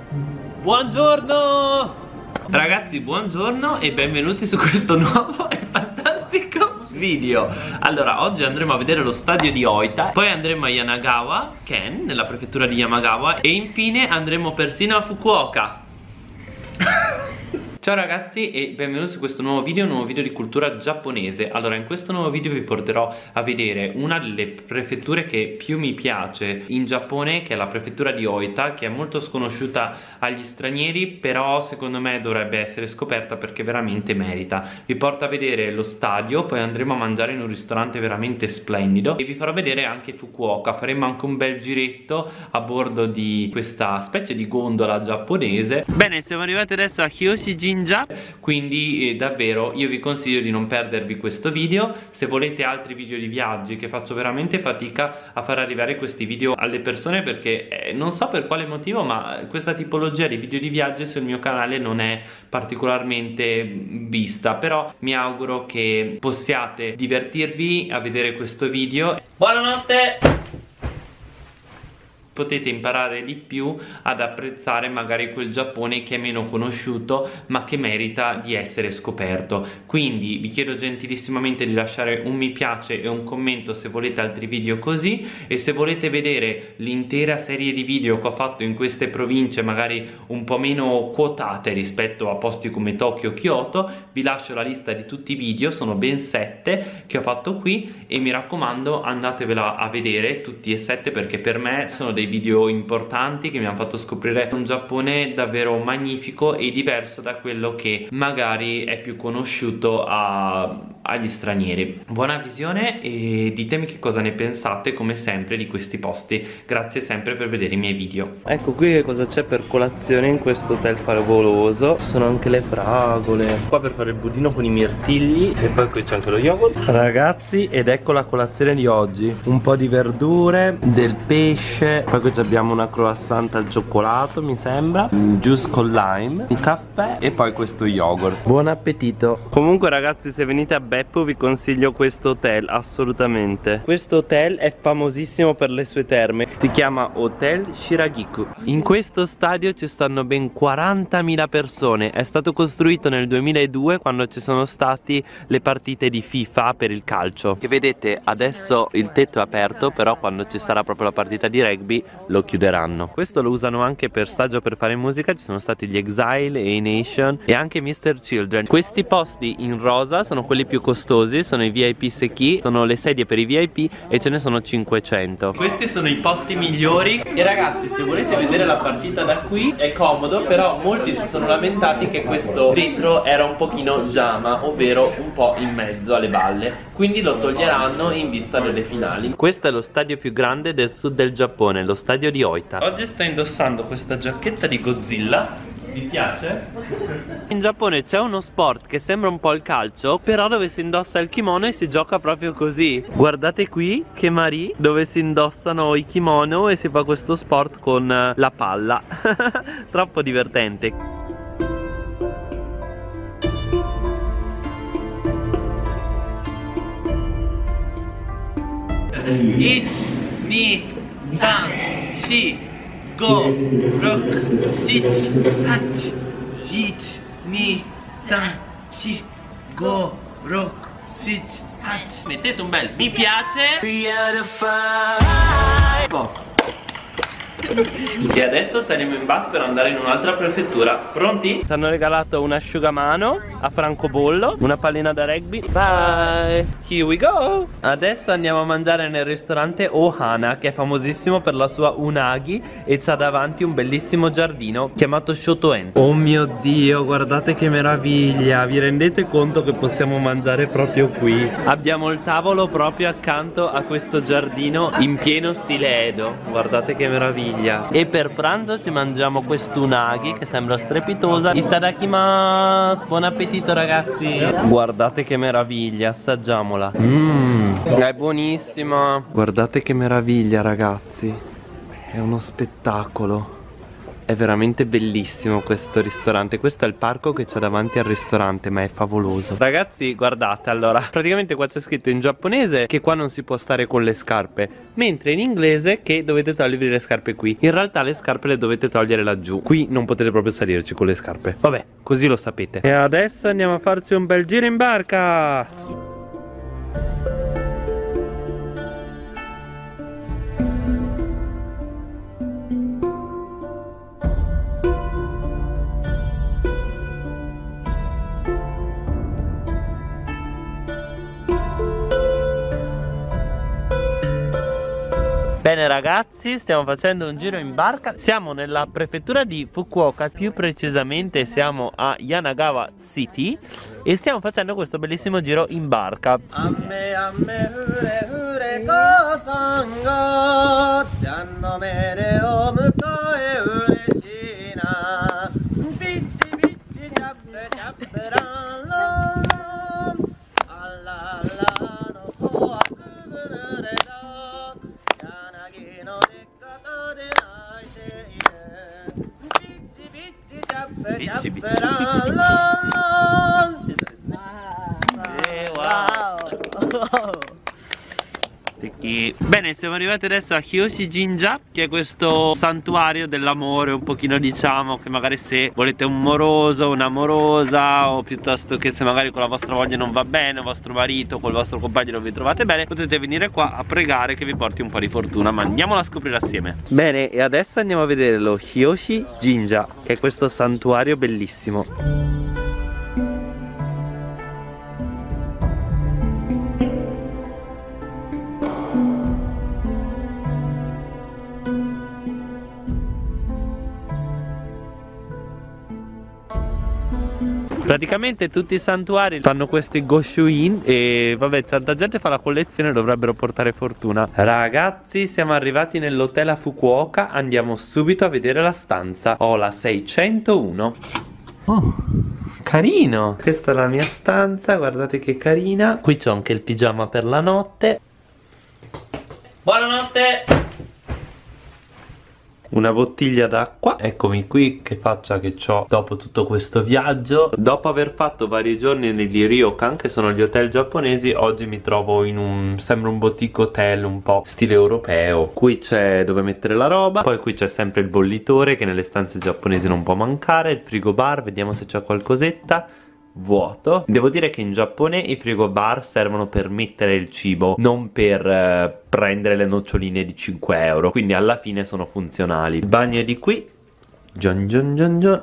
Buongiorno ragazzi, buongiorno e benvenuti su questo nuovo e fantastico video. Allora, oggi andremo a vedere lo stadio di Ōita, poi andremo a Yanagawa Ken, nella prefettura di Yamagawa, e infine andremo persino a Fukuoka. Ciao ragazzi e benvenuti su questo nuovo video di cultura giapponese. Allora, in questo nuovo video vi porterò a vedere una delle prefetture che più mi piace in Giappone, che è la prefettura di Ōita, che è molto sconosciuta agli stranieri, però secondo me dovrebbe essere scoperta perché veramente merita. Vi porto a vedere lo stadio, poi andremo a mangiare in un ristorante veramente splendido e vi farò vedere anche Fukuoka. Faremo anche un bel giretto a bordo di questa specie di gondola giapponese. Bene, siamo arrivati adesso a Hiyoshi-jinja, quindi davvero io vi consiglio di non perdervi questo video. Se volete altri video di viaggi, che faccio veramente fatica a far arrivare questi video alle persone perché non so per quale motivo, ma questa tipologia di video di viaggi sul mio canale non è particolarmente vista, però mi auguro che possiate divertirvi a vedere questo video. Buonanotte! Potete imparare di più ad apprezzare magari quel Giappone che è meno conosciuto ma che merita di essere scoperto. Quindi vi chiedo gentilissimamente di lasciare un mi piace e un commento se volete altri video così, e se volete vedere l'intera serie di video che ho fatto in queste province magari un po' meno quotate rispetto a posti come Tokyo o Kyoto, vi lascio la lista di tutti i video, sono ben 7 che ho fatto qui, e mi raccomando andatevela a vedere tutti e 7 perché per me sono dei video importanti che mi hanno fatto scoprire un Giappone davvero magnifico e diverso da quello che magari è più conosciuto agli stranieri. Buona visione e ditemi che cosa ne pensate come sempre di questi posti. Grazie sempre per vedere i miei video. Ecco qui che cosa c'è per colazione in questo hotel favoloso. Ci sono anche le fragole qua per fare il budino con i mirtilli, e poi qui c'è anche lo yogurt ragazzi. Ed ecco la colazione di oggi: un po' di verdure, del pesce, poi qui abbiamo una croissant al cioccolato mi sembra, un juice con lime, un caffè e poi questo yogurt. Buon appetito. Comunque ragazzi, se venite a Beppo vi consiglio questo hotel assolutamente. Questo hotel è famosissimo per le sue terme, si chiama Hotel Shiragiku. In questo stadio ci stanno ben 40.000 persone, è stato costruito nel 2002 quando ci sono stati le partite di FIFA per il calcio. E vedete adesso il tetto è aperto, però quando ci sarà proprio la partita di rugby lo chiuderanno. Questo lo usano anche per staggio, per fare musica. Ci sono stati gli Exile e i Nation e anche Mr. Children. Questi posti in rosa sono quelli più costosi, sono i VIP Seki, sono le sedie per i VIP e ce ne sono 500. Questi sono i posti migliori. E ragazzi, se volete vedere la partita da qui è comodo, però molti si sono lamentati che questo vetro era un pochino giama, ovvero un po' in mezzo alle balle, quindi lo toglieranno in vista delle finali. Questo è lo stadio più grande del sud del Giappone, lo stadio di Ōita. Oggi sto indossando questa giacchetta di Godzilla. Vi piace? In Giappone c'è uno sport che sembra un po' il calcio, però dove si indossa il kimono e si gioca proprio così. Guardate qui che mari, dove si indossano i kimono e si fa questo sport con la palla. Troppo divertente. Ich, ni, san, shi, go, roku, shi, hachi, ich, ni, san, shi, go, roku, shi, hachi. Mettete un bel mi piace. E adesso saremo in bus per andare in un'altra prefettura. Pronti? Ci hanno regalato un asciugamano a francobollo, una pallina da rugby. Bye! Here we go! Adesso andiamo a mangiare nel ristorante Ohana, che è famosissimo per la sua unagi e c'ha davanti un bellissimo giardino chiamato Shotoen. Oh mio Dio, guardate che meraviglia! Vi rendete conto che possiamo mangiare proprio qui? Abbiamo il tavolo proprio accanto a questo giardino in pieno stile Edo. Guardate che meraviglia! E per pranzo ci mangiamo quest'unagi che sembra strepitosa. Itadakimasu! Buon appetito ragazzi! Guardate che meraviglia, assaggiamola. È buonissima! Guardate che meraviglia ragazzi! È uno spettacolo! È veramente bellissimo questo ristorante. Questo è il parco che c'è davanti al ristorante, ma è favoloso. Ragazzi, guardate, allora, praticamente qua c'è scritto in giapponese che qua non si può stare con le scarpe, mentre in inglese che dovete togliervi le scarpe qui. In realtà le scarpe le dovete togliere laggiù. Qui non potete proprio salirci con le scarpe. Vabbè, così lo sapete. E adesso andiamo a farci un bel giro in barca. Bene ragazzi, stiamo facendo un giro in barca. Siamo nella prefettura di Fukuoka, più precisamente siamo a Yanagawa City e stiamo facendo questo bellissimo giro in barca. Bici, bici, bici. Wow. Bene, siamo arrivati adesso a Hiyoshi Jinja, che è questo santuario dell'amore, un pochino diciamo, che magari se volete un moroso, un'amorosa, o piuttosto che se magari con la vostra voglia non va bene, il vostro marito, col vostro compagno non vi trovate bene, potete venire qua a pregare che vi porti un po' di fortuna, ma andiamolo a scoprire assieme. Bene, e adesso andiamo a vedere lo Hiyoshi Jinja, che è questo santuario bellissimo. Praticamente tutti i santuari fanno questi goshuin e vabbè, tanta gente fa la collezione, dovrebbero portare fortuna. Ragazzi, siamo arrivati nell'hotel a Fukuoka, andiamo subito a vedere la stanza. Ho la 601. Oh, carino. Questa è la mia stanza, guardate che carina. Qui c'ho anche il pigiama per la notte. Buonanotte. Una bottiglia d'acqua. Eccomi qui, che faccia che ho dopo tutto questo viaggio. Dopo aver fatto vari giorni negli ryokan, che sono gli hotel giapponesi, oggi mi trovo in un, sembra un boutique hotel un po' stile europeo. Qui c'è dove mettere la roba, poi qui c'è sempre il bollitore che nelle stanze giapponesi non può mancare, il frigobar, vediamo se c'è qualcosetta. Vuoto. Devo dire che in Giappone i frigobar servono per mettere il cibo, non per prendere le noccioline di 5 euro, quindi alla fine sono funzionali. Il bagno è di qui. Gion gion gion gion.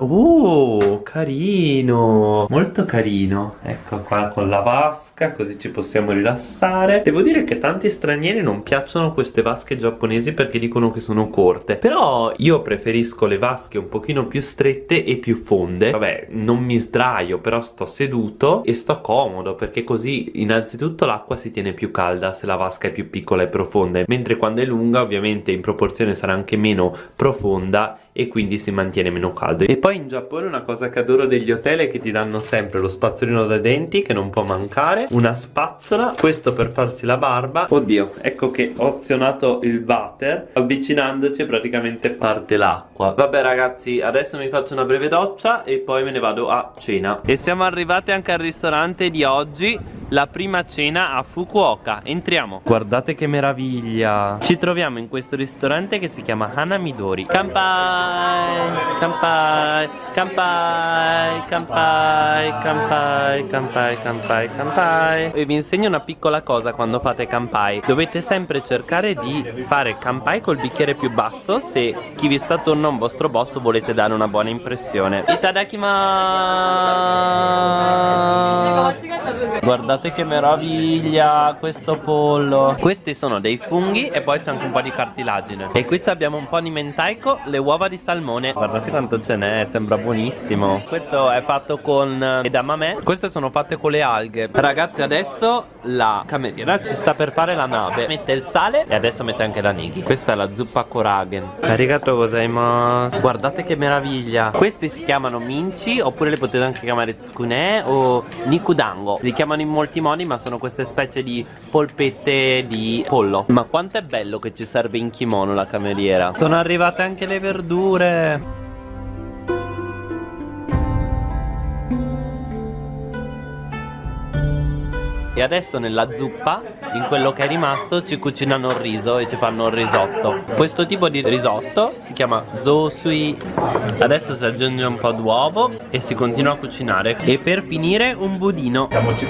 Carino, molto carino. Ecco qua con la vasca, così ci possiamo rilassare. Devo dire che tanti stranieri non piacciono queste vasche giapponesi perché dicono che sono corte, però io preferisco le vasche un pochino più strette e più fonde. Vabbè, non mi sdraio, però sto seduto e sto comodo, perché così innanzitutto l'acqua si tiene più calda se la vasca è più piccola e profonda, mentre quando è lunga ovviamente in proporzione sarà anche meno profonda e quindi si mantiene meno caldo. E poi in Giappone una cosa che adoro degli hotel è che ti danno sempre lo spazzolino da denti, che non può mancare, una spazzola, questo per farsi la barba. Oddio, ecco che ho azionato il water, avvicinandoci praticamente parte l'acqua. Vabbè ragazzi, adesso mi faccio una breve doccia e poi me ne vado a cena. E siamo arrivati anche al ristorante di oggi, la prima cena a Fukuoka. Entriamo. Guardate che meraviglia. Ci troviamo in questo ristorante che si chiama Hanamidori. Kanpai, kanpai, kanpai, kanpai, kanpai, kanpai, kanpai, kanpai. E vi insegno una piccola cosa quando fate kanpai. Dovete sempre cercare di fare kanpai col bicchiere più basso se chi vi sta attorno a un vostro boss volete dare una buona impressione. Itadakimasu. Guardate che meraviglia questo pollo. Questi sono dei funghi e poi c'è anche un po' di cartilagine. E qui abbiamo un po' di mentaiko, le uova di salmone. Guardate quanto ce n'è, sembra buonissimo. Questo è fatto con edamame. Queste sono fatte con le alghe. Ragazzi, adesso la cameriera ci sta per fare la nave. Mette il sale e adesso mette anche la nighi. Questa è la zuppa koragen. Arigatou gozaimasu. Guardate che meraviglia. Questi si chiamano minci, oppure le potete anche chiamare tsukune o nikudango. Li chiamano in molti modi, ma sono queste specie di polpette di pollo. Ma quanto è bello che ci serve in kimono la cameriera. Sono arrivate anche le verdure. E adesso nella zuppa, in quello che è rimasto, ci cucinano il riso e ci fanno il risotto. Questo tipo di risotto si chiama zosui. Adesso si aggiunge un po' d'uovo e si continua a cucinare. E per finire un budino.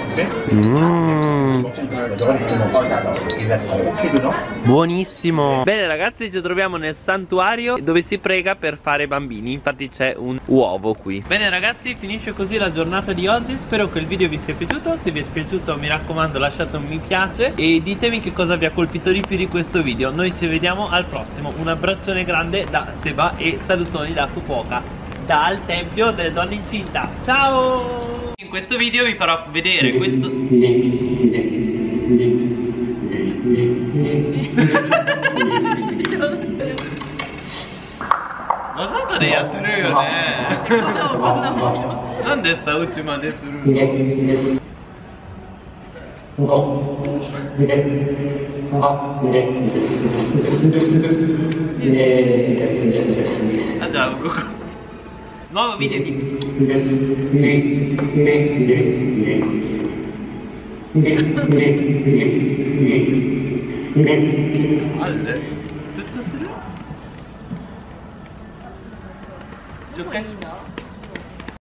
Buonissimo. Bene ragazzi, ci troviamo nel santuario dove si prega per fare bambini. Infatti c'è un uovo qui. Bene ragazzi, finisce così la giornata di oggi. Spero che il video vi sia piaciuto. Se vi è piaciuto mi raccomando lasciate un mi piace e ditemi che cosa vi ha colpito di più di questo video. Noi ci vediamo al prossimo. Un abbraccione grande da Seba e salutoni da Fukuoka, dal tempio delle donne incinta. Ciao! In questo video vi farò vedere questo... Cosa neやってるよねなんでさうちまでするの Ah già, nuovo video di... Alle, tutto solo? Giocare?